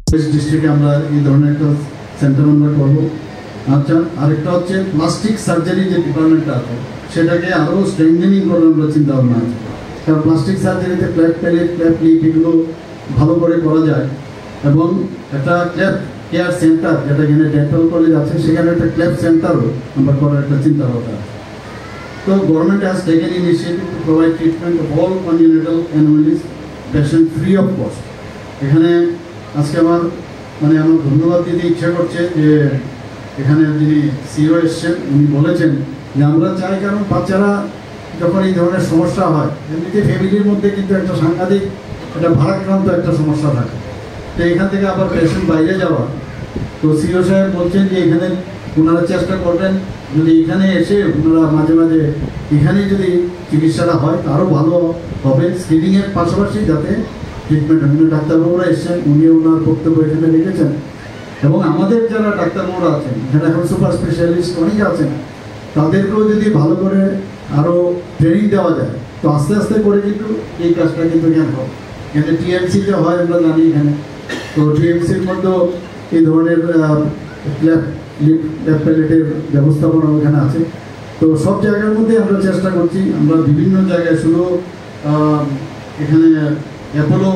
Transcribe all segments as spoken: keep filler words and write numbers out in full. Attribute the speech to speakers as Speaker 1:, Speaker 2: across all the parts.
Speaker 1: ডিস্ট্রিক্টে আমরা এই ধরনের একটা সেন্টার আমরা করবো। আচ্ছা, আরেকটা হচ্ছে প্লাস্টিক সার্জারি যে ডিপার্টমেন্টটা আছে সেটাকে আরও স্ট্রেংথেনিং করার আমরা চিন্তা ভাবনা আছে। কারণ প্লাস্টিক সার্জারিতে ক্ল্যাপ প্যালেট ক্ল্যাপ লিপ এগুলো ভালো করে করা যায়, এবং একটা ক্ল্যাপ কেয়ার সেন্টার যেটা এখানে ডেন্টাল কলেজ আছে সেখানে একটা ক্ল্যাপ সেন্টারও আমরা করার একটা চিন্তা ভাবনা আছে। তো government has taken initiative to provide treatment of all congenital anomalies patient free of cost. এখানে আজকে আমার মানে আমার ধন্যবাদ দিতে ইচ্ছা করছে যে এখানে যিনি সিও এসছেন উনি বলেছেন যে আমরা চাই, কারণ বাচ্চারা যখন এই ধরনের সমস্যা হয় এমনিতে ফ্যামিলির মধ্যে কিন্তু একটা সাংঘাতিক একটা ভারাক্রান্ত একটা সমস্যা থাকে, তো এখান থেকে আবার পেশেন্ট বাইরে যাওয়া। তো সিও সাহেব বলছেন যে এখানে ওনারা চেষ্টা করবেন যদি এখানে এসে ওনারা মাঝে মাঝে এখানে যদি চিকিৎসাটা হয় আরও ভালো হবে, স্ক্রিনিংয়ের পাশাপাশি যাতে ট্রিটমেন্ট হয়। ডাক্তারবাবুরা এসছেন, উনি ওনার বক্তব্য এখানে লিখেছেন, এবং আমাদের যারা ডাক্তারবাবুরা আছেন এখানে এখন সুপার স্পেশালিস্ট অনেকে আছেন, তাদেরকেও যদি ভালো করে আরও ট্রেনিং দেওয়া যায় তো আস্তে আস্তে করে কিন্তু এই কাজটা কিন্তু জ্ঞান হবে। এখানে টিএমসিতে হয় আমরা জানি এখানে, তো টিএমসির মধ্যেও এই ধরনের ল্যাব লিপ ল্যাব প্যালেটের ব্যবস্থাপনা ওখানে আছে। তো সব জায়গার মধ্যে আমরা চেষ্টা করছি, আমরা বিভিন্ন জায়গায় শুধু এখানে অ্যাপোলো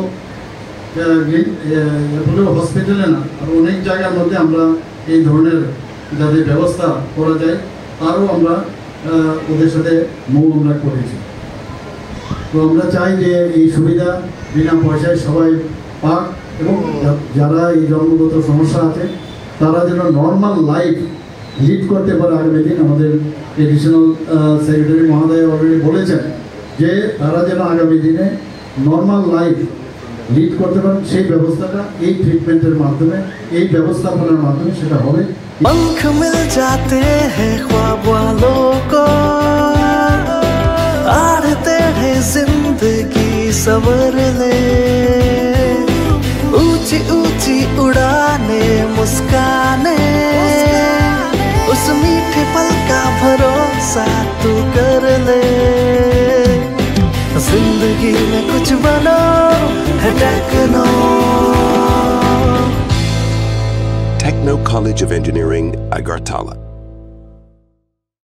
Speaker 1: অ্যাপোলো হসপিটালে না আর অনেক জায়গার মধ্যে আমরা এই ধরনের যাদের ব্যবস্থা করা যায় তারও আমরা ওদের সাথে মৌ আমরা করেছি। তো আমরা চাই যে এই সুবিধা বিনা পয়সায় সবাই পাক, এবং যারা এই জন্মগত সমস্যা আছে তারা যেন নর্মাল লাইফ লিড করতে পারে আগামী দিন। আমাদের এডিশনাল সেক্রেটারি মহোদয় অলরেডি বলেছেন যে তারা যেন আগামী দিনে নর্মাল লাইফ লিড করতে পারেন, সেই ব্যবস্থাটা এই ট্রিটমেন্টের মাধ্যমে এই ব্যবস্থাপনার মাধ্যমে সেটা হবে।
Speaker 2: पंख मिल जाते हैं ख्वाब वालों को, आड़ते हैं जिंदगी सवर ले, ऊंची ऊंची उड़ाने मुस्काने, उस मीठे पल का भरोसा तू कर ले। जिंदगी में कुछ बनो है techno.
Speaker 3: Techno College of Engineering, Agartala.